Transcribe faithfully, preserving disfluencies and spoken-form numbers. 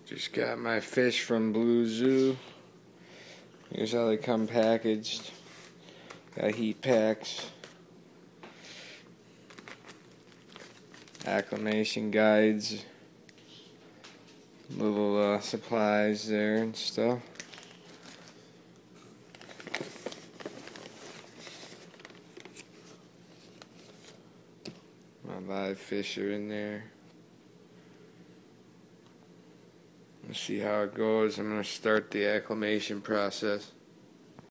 Just got my fish from Blue Zoo. Here's how they come packaged. Got heat packs, acclimation guides, little uh, supplies there and stuff. My live fish are in there. Let's see how it goes. I'm going to start the acclimation process.